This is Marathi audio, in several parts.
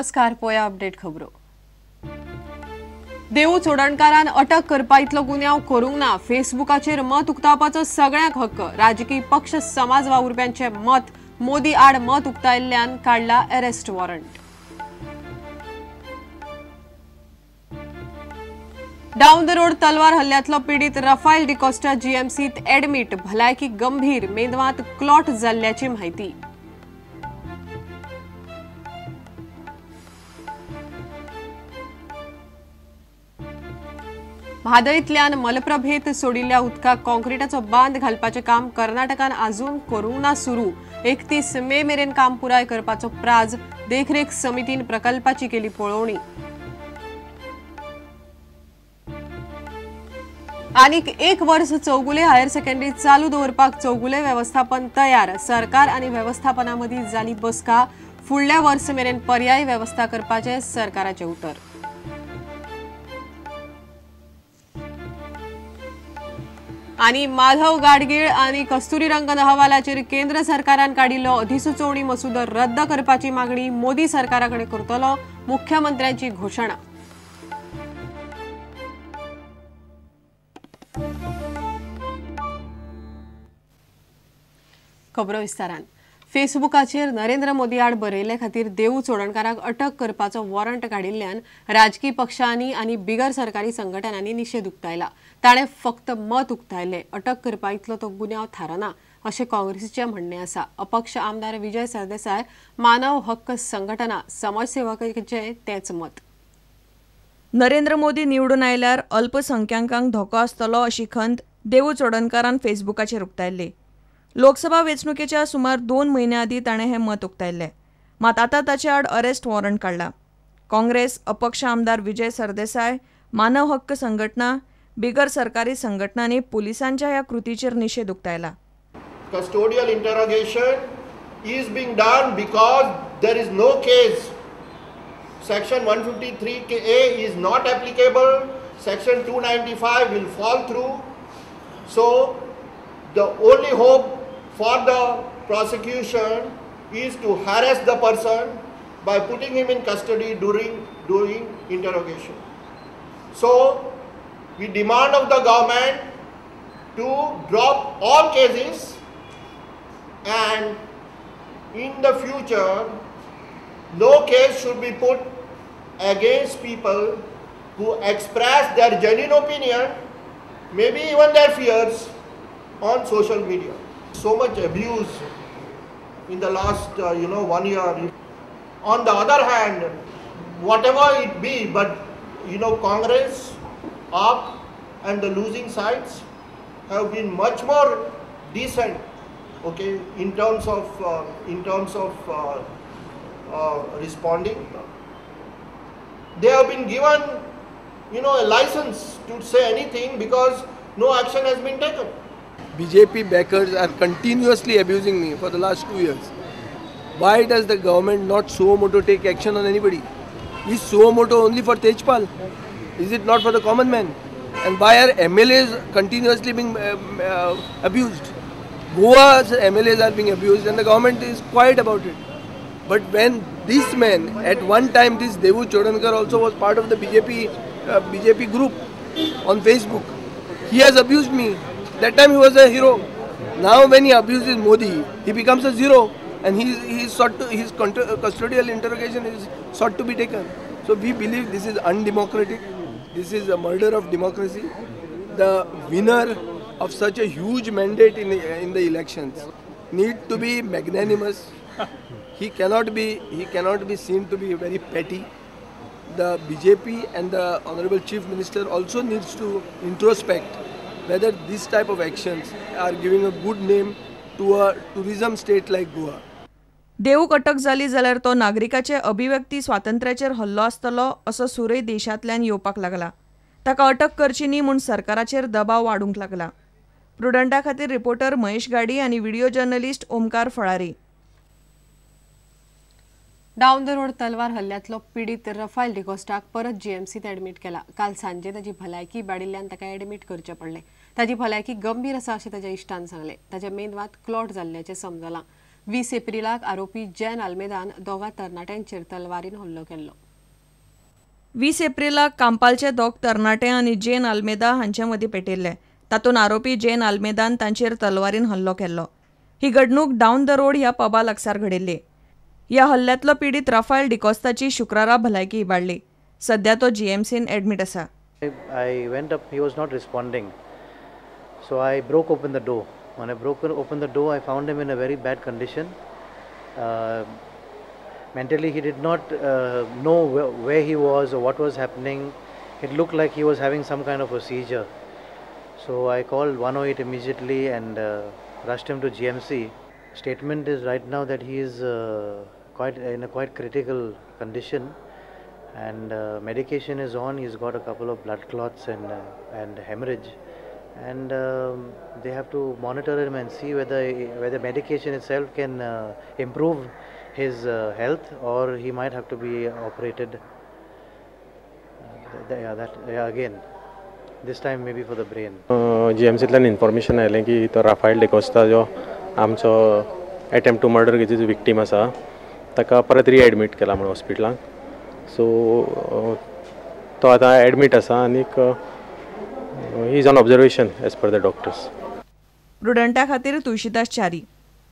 नमस्कार, पोया अपडेट खबरो। देवू चोडणकारान अटक करपा इतलो गुन्यांव करूंक ना। फेसबुकाचेर मत उक्तावपाचो सगळ्यांक हक्क। राजकीय पक्ष समाज वावुरप्यांचे मत मोदी आड मत उक्तायिल्ल्यान काडला arrest warrant. Down the road तलवार हल्ल्यांतलो पीडित राफाएल डिकोस्टा जीएमसीत एडमिट। भलायकी गंभीर, मेंदवांत क्लॉट जाल्ल्याची माहिती। म्हादईंतल्यान मलप्रभेत सोडिल्ल्या उदकाक कॉन्क्रीटाचो बांद घालपाचें काम कर्नाटकान आजून करूंक ना सुरू। 31 मे मेरेन काम पुराय करपाचो प्राज। देखरेख समितीन प्रकल्पाची केली पळोवणी। आनीक एक वर्स चौगुले हायर सेकंडरी चालू दवरपाक चौगुले व्यवस्थापन तयार। सरकार आनी व्यवस्थापना मदीं जाली बसका। फुडल्या वर्स मेरेन पर्यायी व्यवस्था करपाचें सरकाराचें उतर। आनी माधव गाडगीळ आनी कस्तुरीरंगन अहवालाचेर केंद्र सरकारान काडिल्लो अधिसुचोवणी मसुदो रद्द करपाची मागणी मोदी सरकाराकडे करतलो। मुख्यमंत्र्यांची घोषणा। खबरो विस्तारान। फेसबुकाचेर नरेंद्र मोदी आड बरयल्ले खातीर देवू चोडणकाराक अटक करपाचो वॉरंट काडिल्ल्यान राजकीय पक्षांनी आनी बिगर सरकारी संघटनांनी निशेध उक्तायला। ताणें फक्त मत उक्तायले। अटक करपा इतलो तो गुन्यांव थारना अशें काँग्रेसीचें म्हणणें आसा। अपक्ष आमदार विजय सरदेसाय, मानव हक्क संघटना, समाजसेवकांचें तेंच मत। नरेंद्र मोदी निवडून आयल्यार अल्पसंख्यांकांक धोको आसतलो अशी खंत देवू चोडणकारान फेसबुकाचेर उक्तायल्ली। लोकसभा वेंचणुकेच्या सुमार 2 म्हयन्यां आदीं ताणें हें मत उक्तायल्लें। मात आतां ताचे आड अरेस्ट वॉरंट काडला। काँग्रेस, अपक्ष आमदार विजय सरदेसाय, मानव हक्क संघटना, बिगर सरकारी संघटनांनी पुलिसांच्या ह्या कृतीचेर निशेध उक्तायला। Custodial interrogation is being done because there is no case. Section 153A is not applicable. Section 295 will fall through. So the only hope for the prosecution is to harass the person by putting him in custody during interrogation. So we demand of the government to drop all cases, and in the future no case should be put against people who express their genuine opinion, maybe even their fears, on social media. So much abuse in the last 1 year. On the other hand, whatever it be, but Congress, AAP and the losing sides have been much more decent, okay, in terms of responding. They have been given a license to say anything because no action has been taken. BJP backers are continuously abusing me for the last 2 years. Why does the government not suo moto take action on anybody? Is suo moto only for Tejpal? Is it not for the common man? And why are MLAs continuously being abused? Goa's MLAs are being abused and the government is quiet about it. But when this man, at one time this Devu Chodankar also was part of the BJP group on Facebook. He has abused me. That time he was a hero. Now when he abuses Modi, he becomes a zero, and his custodial interrogation is sought to be taken. So we believe this is undemocratic. This is a murder of democracy. The winner of such a huge mandate in the elections need to be magnanimous. He cannot be seen to be very petty. The BJP and the Honorable Chief Minister also needs to introspect whether this type of actions are giving a good name to a tourism state like Goa. देवूक अटक जाली जाल्यार तो नागरिकाचे अभिव्यक्ती स्वातंत्र्याचेर हल्लो आसतलो असो सूरय देशांतल्यान येवपाक लागला। ताका अटक करची न्ही म्हूण सरकाराचेर दबाव वाडूंक लागला। प्रुडंटा खातीर रिपोर्टर महेश गाडी आनी video journalist Omkar Phalari. Down the road तलवार हल्ल्यांतलो पीडित राफाएल डिकोस्टाक परत जीएमसीत एडमिट केला। काल सांजे ताची भलायकी इबाडिल्ल्यान ताका एडमिट करचे पडले। ताची भलायकी गंभीर आसा अशें ताच्या इश्टान सांगलें। ताच्या मेंदवांत क्लॉट जाल्ल्याचें समजलां। 20 एप्रिलाक आरोपी जैन आल्मेदान दोगा तरणाट्यांचेर तलवारीन हल्लो केल्लो. 20 एप्रिलाक कांपालचे दोग तरणाटे आनी जैन आल्मेदा हांचे मदीं पेटयल्ले. तातूंत आरोपी जैन आल्मेदान तांचेर तलवारीन हल्लो केल्लो. ही घडणूक डावन द रोड ह्या पबा लागसार घडिल्ली. ह्या हल्ल्यांतलो पीडित राफाएल डिकोस्ताची शुक्रारा भलायकी इबाडली. सध्या तो जीएमसीन एडमीट आसा. I went up, he was not responding. So I broke open the door. When I broke open the door, I found him in a very bad condition. Mentally, he did not know where he was or what was happening. It looked like he was having some kind of a seizure. So I called 108 immediately and rushed him to GMC. Statement is right now that he is in a quite critical condition. And medication is on. He's got a couple of blood clots and hemorrhage, and they have to monitor him and see whether medication itself can improve his health, or he might have to be operated. Again, this time maybe for the brain. GMCतल्यान इन्फॉर्मेशन आयलें की तो राफाएल डिकोस्ता जो आमचो अटेम्प्ट टू मर्डर केसीचो विक्टीम आसा ताका परत रीएडमीट केला म्हणून हॉस्पिटलांत. सो तो आतां एडमीट आसा आनीक he is on observation as per the doctors. प्रुडंटा खातीर तुळशीदास च्यारी.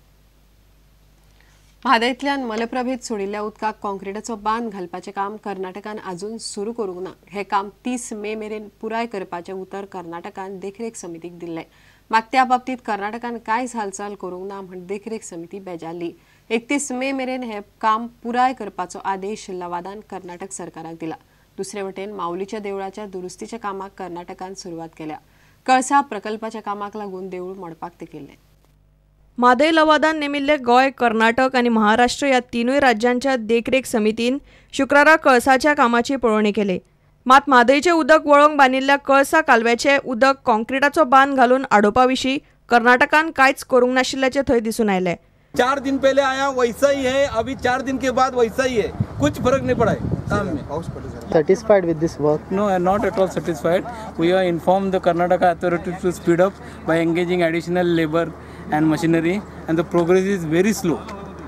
म्हादयंतल्यान मलप्रभेत सोडिल्ल्या उदकाक कॉन्क्रीटाचो बांद घालपाचें काम कर्नाटकान अजून सुरू करूंक ना. हें काम 30 मे मेरेन पुराय करपाचें उतर कर्नाटकान देखरेख समितीक दिल्लें. मात त्या बाबतीत कर्नाटकान कांयच हालचाल करूंक ना म्हण देखरेख समिती बेजारली. 31 मे मेरेन हें काम पुराय करपाचो आदेश लवादान कर्नाटक सरकाराक दिला. दुसरे वटेन माऊलीच्या देवळाच्या दुरुस्तीच्या कामाक कर्नाटकान सुरवात केल्या. कळसा प्रकल्पाच्या कामाक लागून देवूळ मोडपाक तेकिल्लें. म्हादय लवादान नेमिल्ले गोंय, कर्नाटक आनी महाराष्ट्र ह्या तिनूय राज्यांच्या देखरेख समितीन शुक्रारा कळसाच्या कामाची पळोवणी केली. मात म्हादयचें उदक वळोवंक बांदिल्ल्या कळसा कालव्याचें उदक कॉन्क्रीटाचो बांद घालून आडोवपा विशीं कर्नाटकान कांयच करूंक नाशिल्ल्याचें थंय दिसून आयलें. 4 दिन पहले आया वैसा ही है, अभी 4 दिन के बाद वैसा ही है, कुछ फर्क नहीं पड़ा है काम में. Satisfied with this work? No, I am not at all satisfied. We have informed the Karnataka authority to speed up by engaging additional labor and machinery, and the progress is very slow.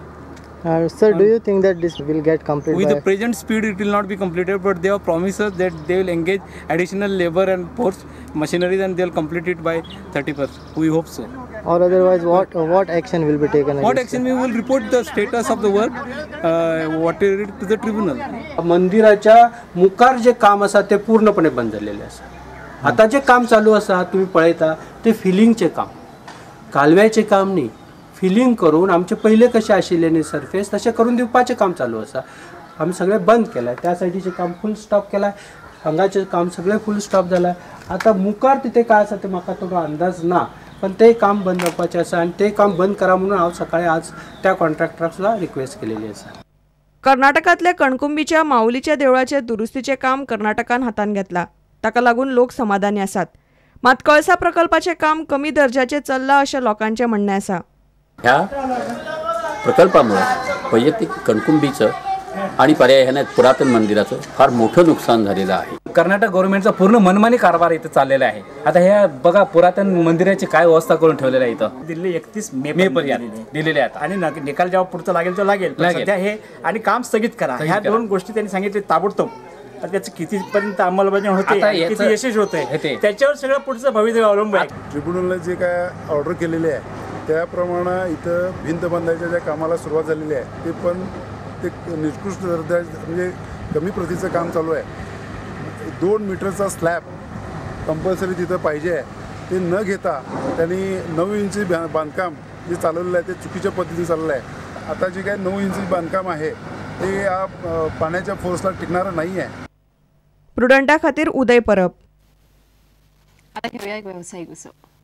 Sir, do you think that this will get completed? With the present speed, it will not be completed, but they have promised us that they will engage additional labor and force machinery, and they will complete it by 31st. We hope so. Or otherwise, what action will be taken? What action? We will report the status of the work, whatever it to the tribunal. मंदिराच्या मुखार जे काम आसा ते पूर्णपणे बंद झालेले आसा. आता जे काम चालू आसा तुम्ही पळयता ते फिलिंगचे काम, कालव्याचे काम न्ही. फिलिंग करून आमचे पहिले कसे आशिल्ले न्ही सरफेस तसे करून दिवपाचे काम चालू आसा. आमी सगळे बंद केलाय. त्या सायडीचे काम फुल स्टॉप केलाय. हांगाचे काम सगळे फुल स्टॉप जालाय. आता मुखार तिथे काय आसा ते म्हाका थोडो अंदाज ना, पण ते काम बंद जावपाचे आसा आणि ते काम बंद करा म्हणून हांव सकाळी आज त्या कॉन्ट्रॅक्टराक सुद्धा रिक्वेस्ट केलेली आसा. कर्नाटकातल्या कणकुंबीच्या माऊलीच्या देवळाचे दुरुस्तीचे काम कर्नाटकान हातान घेतला. ताका लागून लोक समाधानी आसात. मात कळसा प्रकल्पाचे काम कमी दर्जाचे चल्ला अशें लोकांचे म्हणणे आसा. ह्या प्रकल्पामुळे वैयक्तिक कणकुंबीचं आणि पर्यायाने पुरातन मंदिराचं फार मोठं नुकसान झालेलं आहे. कर्नाटक गव्हर्नमेंटचा पूर्ण मनमानी कारभार इथं चाललेला आहे. आता ह्या बघा पुरातन मंदिराची काय व्यवस्था करून ठेवलेलं आहे इथं. दिल्ली 31 मे पर्यंत दिलेले आहेत आणि निकाल जेव्हा पुढचं लागेल तो लागेल. सध्या हे आणि काम स्थगित करा ह्या 2 गोष्टी त्यांनी सांगितले ताबडतोब. त्याचं कितीपर्यंत अंमलबजावणी होते, किती यशस्वी होते त्याच्यावर सगळं पुढचं भविष्य अवलंबून आहे. ट्रिब्युनलने जे काय ऑर्डर केलेले आहे त्याप्रमाणे इथं भिंत बांधायच्या ज्या कामाला सुरुवात झालेली आहे ते पण ते निकृष्ट दर्जा म्हणजे कमी प्रतीचं काम चालू आहे. 2 मीटरचा स्लॅब कंपल्सरी तिथं पाहिजे आहे. ते न घेता त्यांनी 9 इंची बांधकाम जे चालवलेलं आहे ते चुकीच्या पद्धतीने चाललेलं आहे. आता जे काय 9 इंची बांधकाम आहे ते या पाण्याच्या फोर्सला टिकणारं नाही आहे. प्रुडंटा खातीर उदय परब. आता घेऊया एक व्यावसायिक उसव.